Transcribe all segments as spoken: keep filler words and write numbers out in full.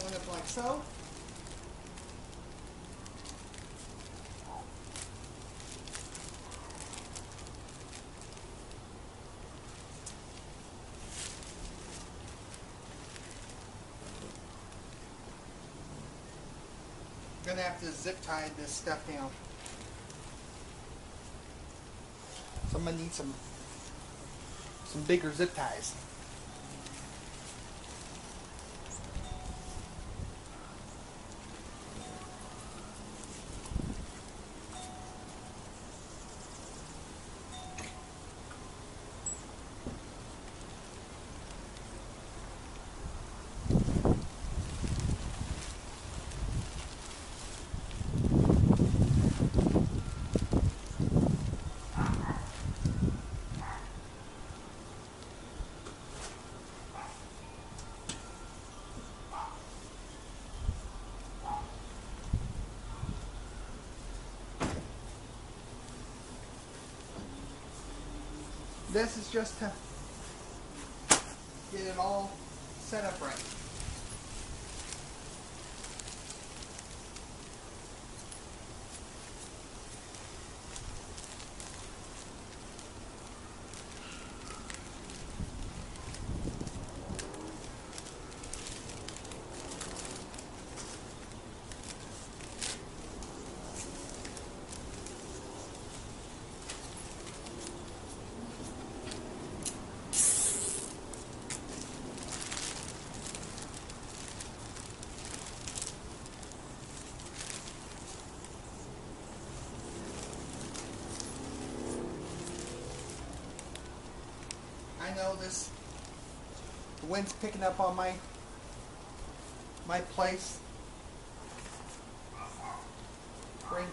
going up like so. I'm gonna have to zip tie this stuff down. So I'm gonna need some some bigger zip ties. This is just to get it all set up right. I know this, the wind's picking up on my my place. Bring.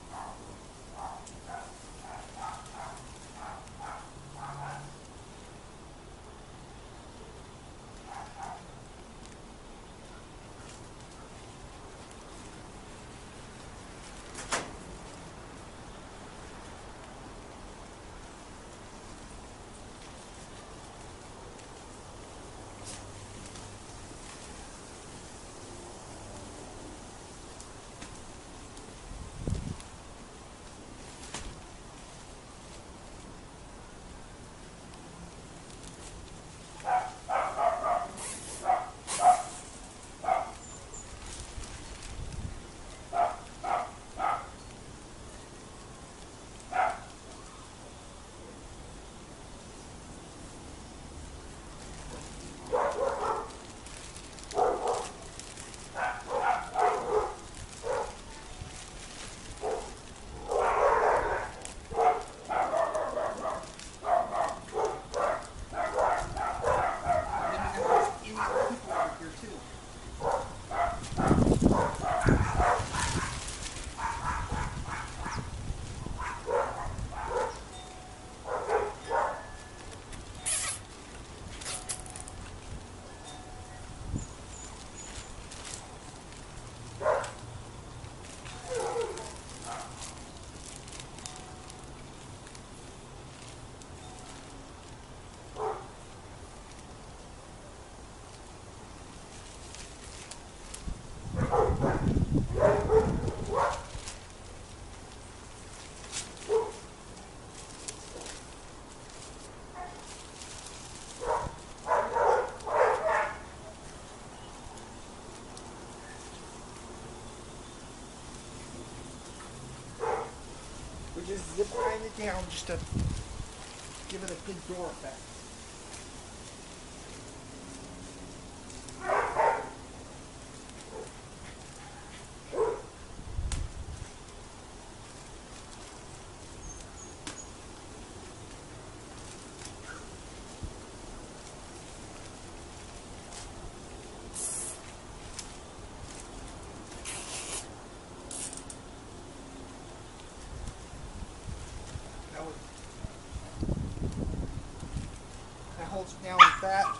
We're just zip tying it down just to give it a good door effect. That holds it down like that.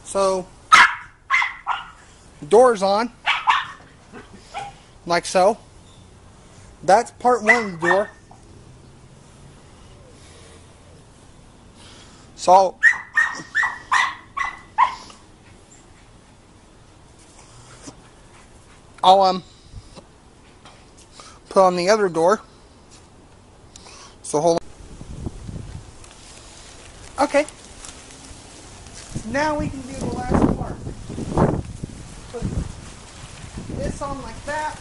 So, doors on, like so. That's part one of the door. So, I'll um put on the other door. So hold on. Okay. Now we can do the last part. Put this on like that.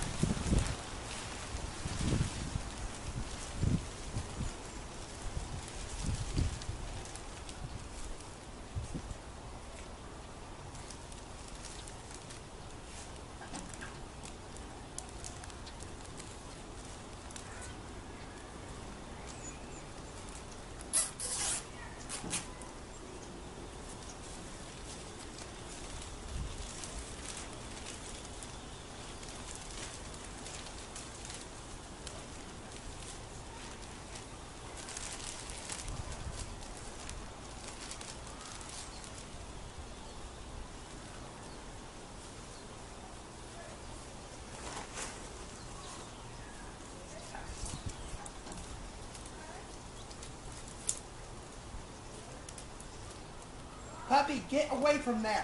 Puppy, get away from there.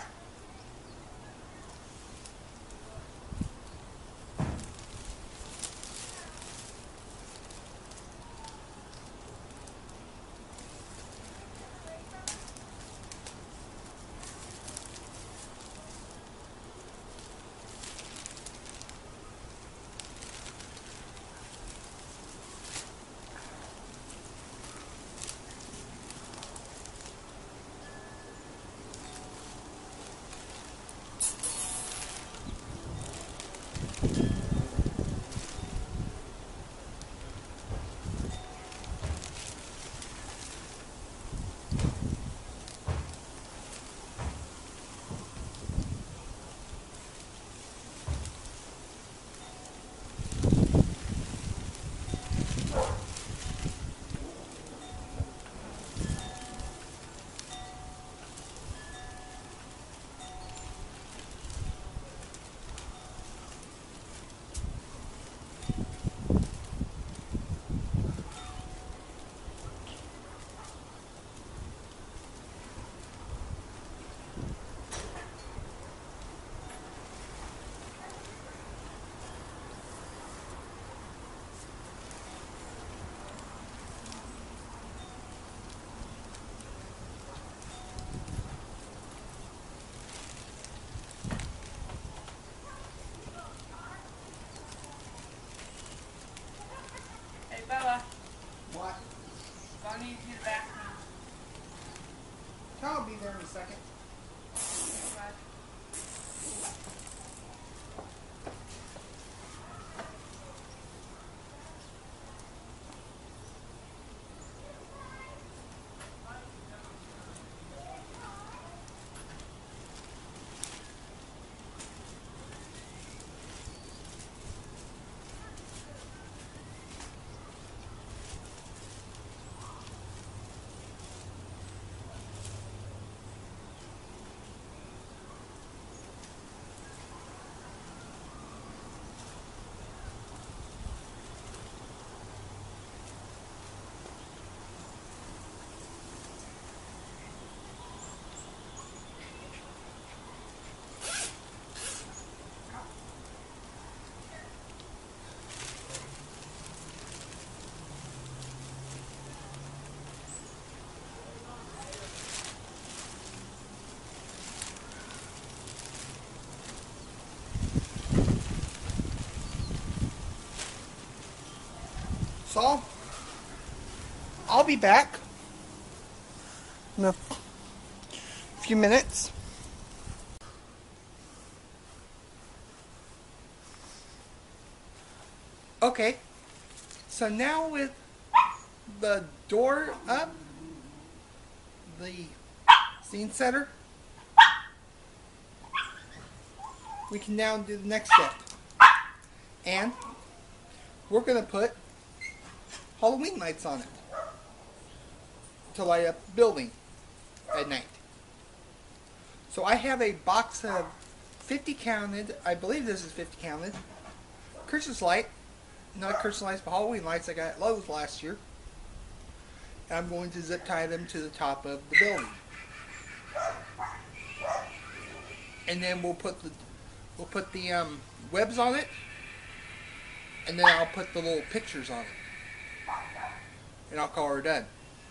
Bella, What? I need to use the bathroom. I'll be there in a second. Bye. So, I'll be back in a few minutes. Okay, so now with the door up, the scene setter, we can now do the next step. And we're going to put Halloween lights on it to light up the building at night. So I have a box of fifty counted, I believe this is fifty counted, Christmas light, not Christmas lights, but Halloween lights I got at Lowe's last year. And I'm going to zip tie them to the top of the building. And then we'll put the we'll put the um, webs on it, and then I'll put the little pictures on it, and I'll call her done.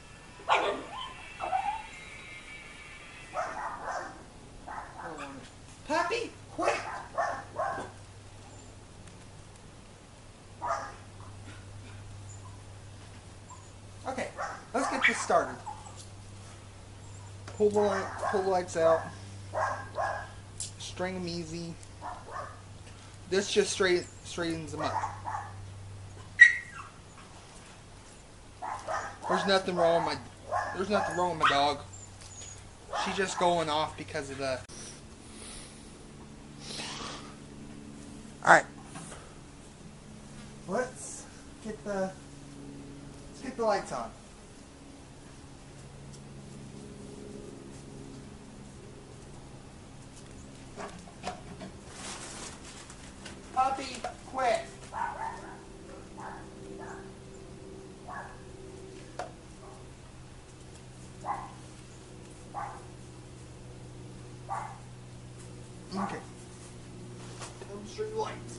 Puppy, quick! Okay, let's get this started. Pull the light, pull the lights out. String them easy. This just straight straightens them up. There's nothing wrong with my there's nothing wrong with my dog. She's just going off because of the Alright. Let's get the let's get the lights on. Puppy, quit. Okay. Come straight lights.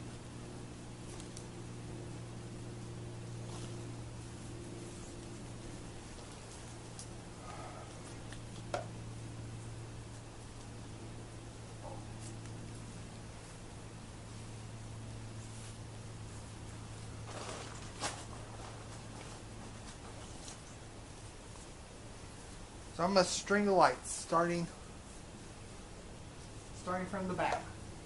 So I'm going to string the lights, starting, starting from the back.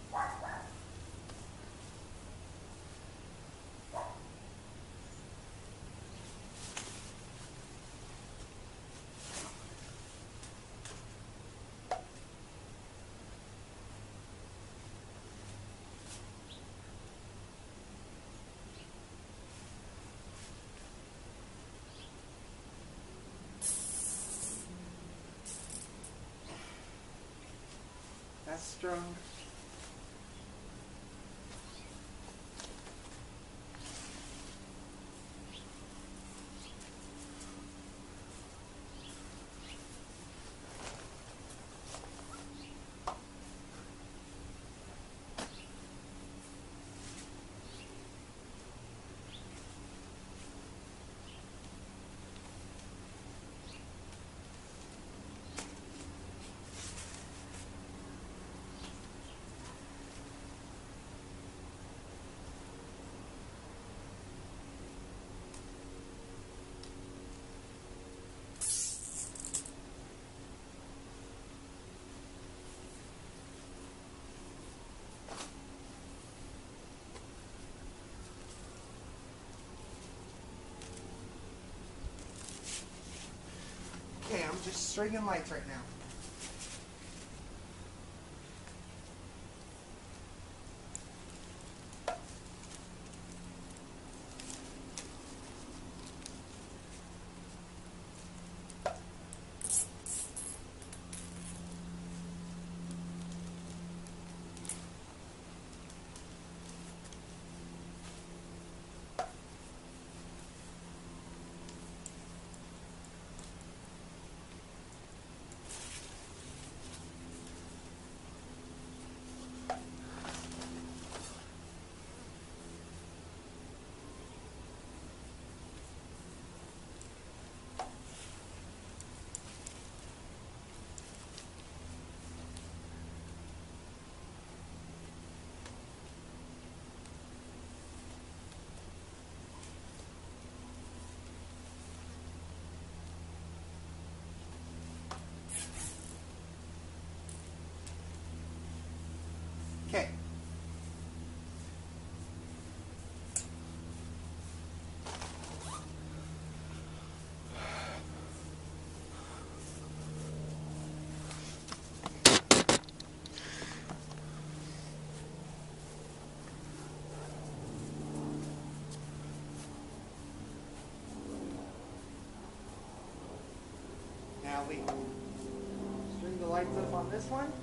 That's strung. Okay, I'm just stringing lights right now. Okay. Now we string the light lights up on this one.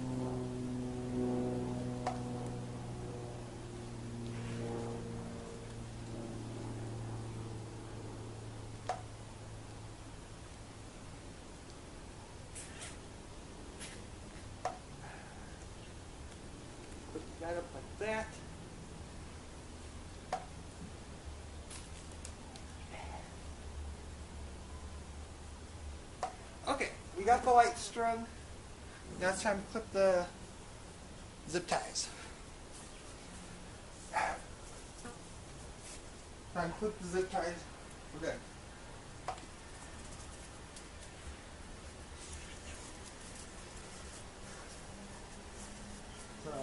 Put that up like that. Okay, we got the light strung. Now it's time to clip the zip ties. Time to clip the zip ties. We're good. So.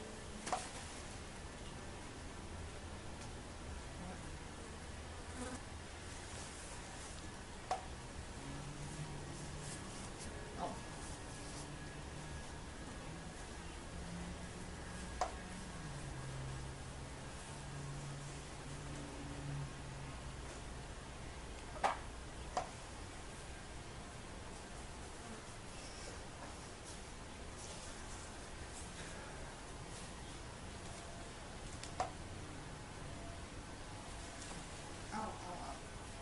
Oh. Ow, ow, ow.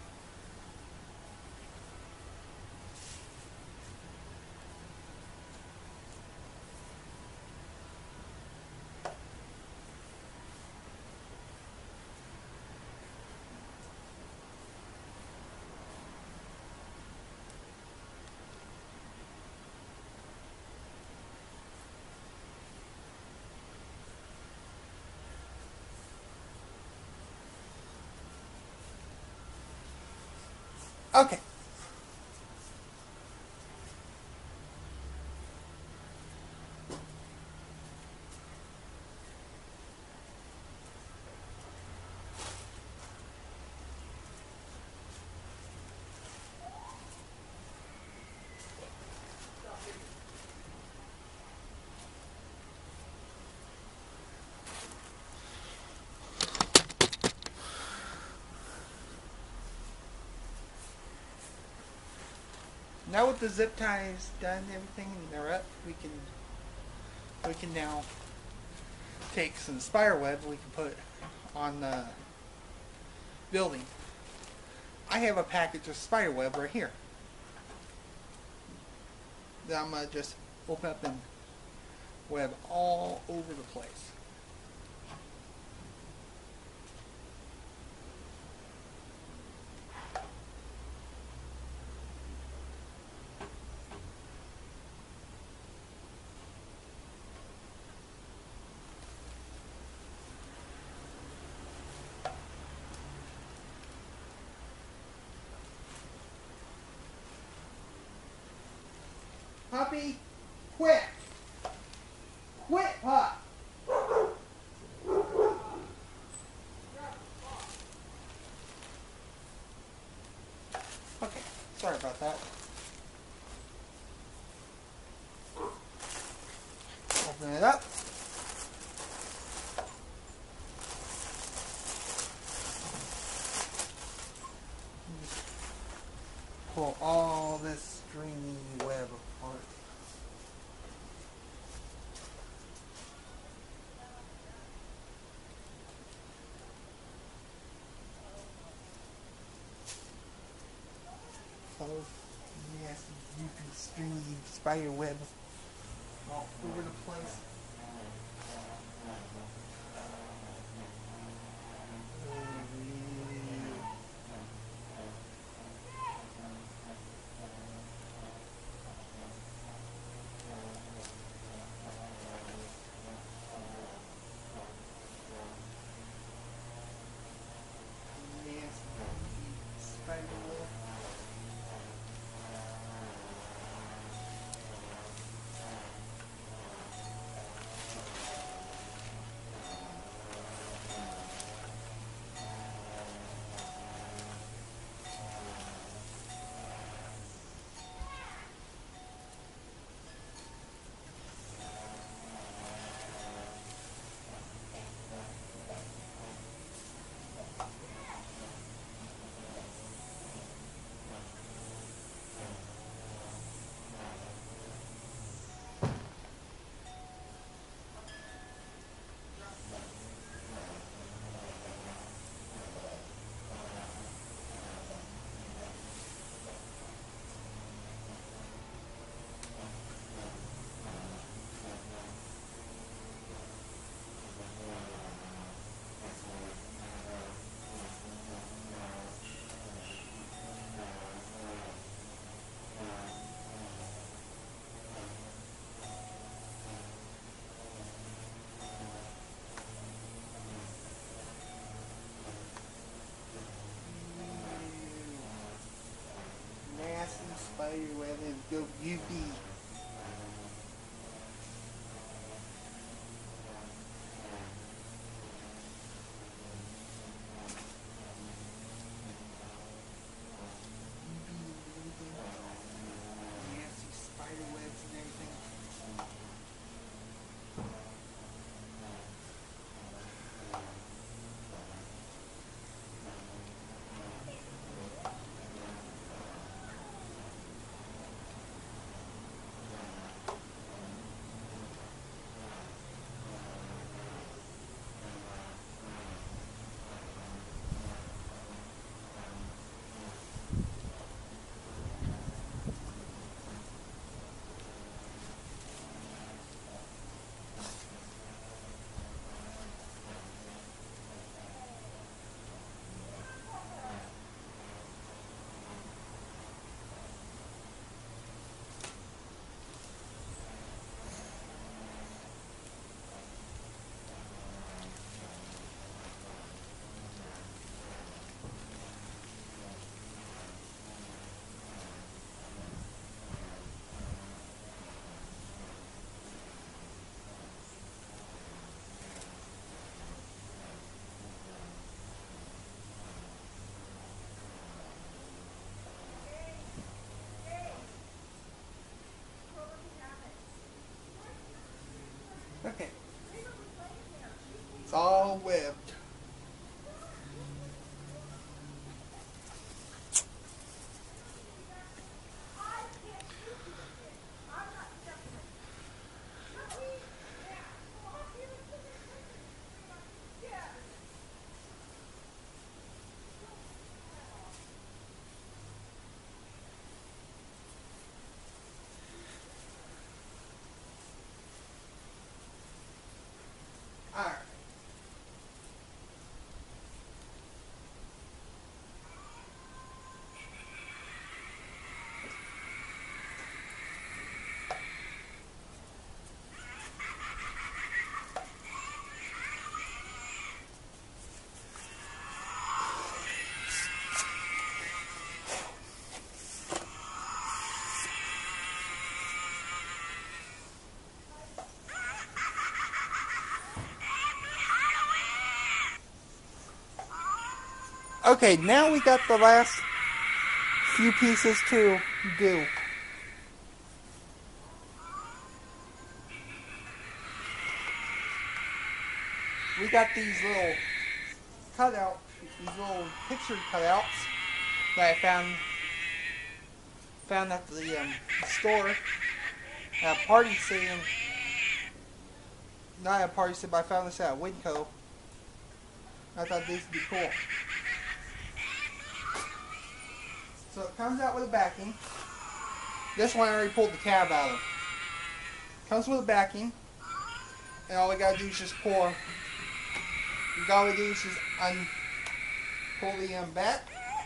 Okay. Now with the zip ties done, everything and they're up, we can we can now take some spider web we can put on the building. I have a package of spider web right here that I'm gonna just open up and web all over the place. Puppy, quit! Quit, pup! Okay, sorry about that. Open it up. Pull all this stringy web apart. So, yes, you can stringy spider web all over the place. Spider web. spider web and go U V. Nasty spider webs and everything. Okay. It's all webbed. Alright. Okay, now we got the last few pieces to do. We got these little cutout, these little picture cutouts that I found found at the um, store at Party City. Not at Party City, but I found this at Winco. I thought these would be cool. So it comes out with a backing. This one I already pulled the tab out of. Comes with a backing. And all we gotta do is just pour. All we do is just un pull the um, back.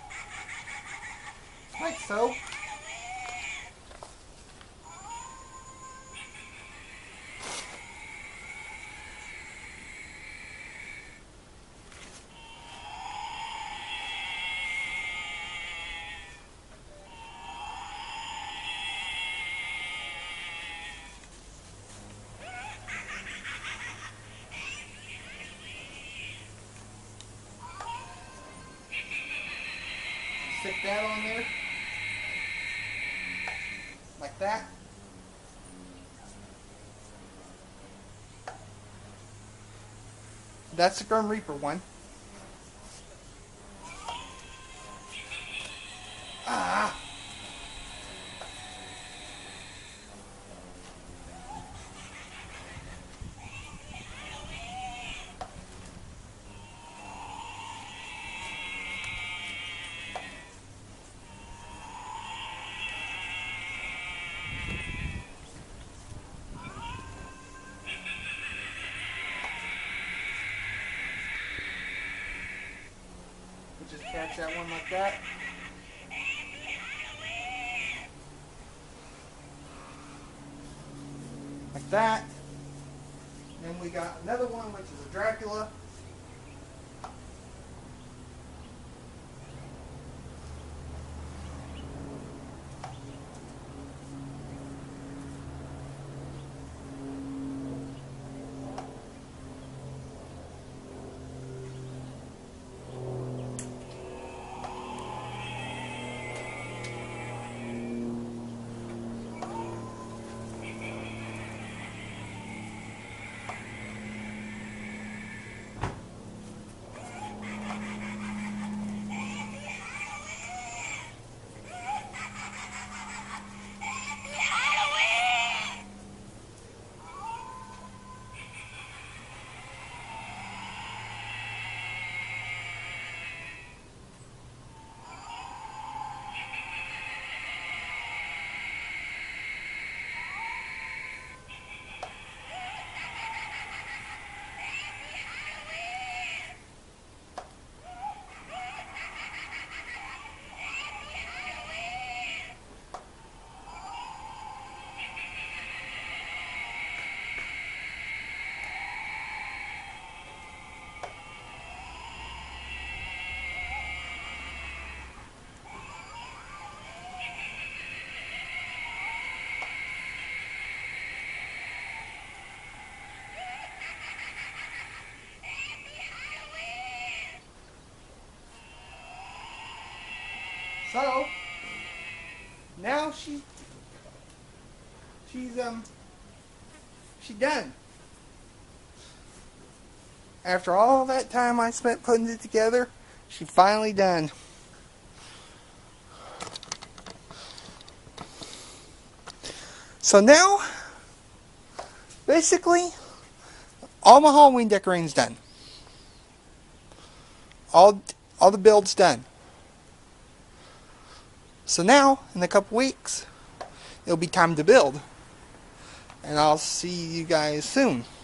Like so. Stick that on there, like that. That's the Grim Reaper one. Ah! Just catch that one like that. Like that. Then we got another one, which is a Dracula. So now she she's um she's done. After all that time I spent putting it together, she's finally done. So now, basically, all my Halloween decorating's done. All, all the build's done. So now, in a couple weeks, it'll be time to build. And I'll see you guys soon.